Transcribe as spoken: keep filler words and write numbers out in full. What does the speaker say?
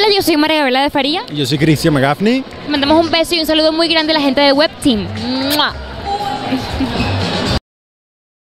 Hola, yo soy María Gabriela de Faría. Yo soy Cristian McGaffney. Mandamos un beso y un saludo muy grande a la gente de Web Team. ¡Mua!